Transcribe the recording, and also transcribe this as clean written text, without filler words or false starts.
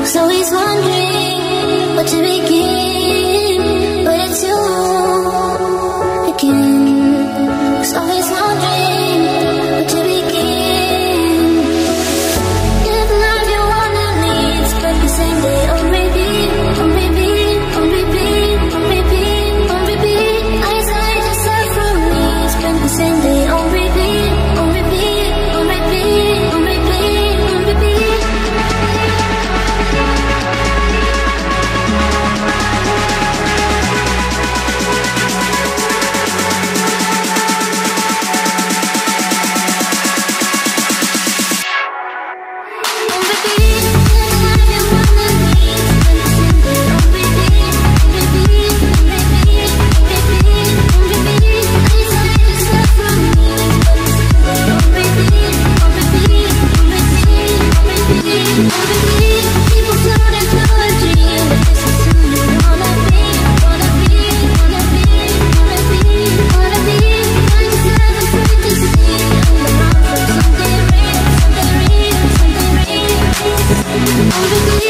always wondering what to begin, but it's you again. Was always wondering what to begin. If love you wanna lead, spend the same day on repeat, on repeat, on repeat, on repeat, on repeat. Isolate yourself from me, spend the same day on repeat, on repeat, on repeat, on repeat, on repeat. I'm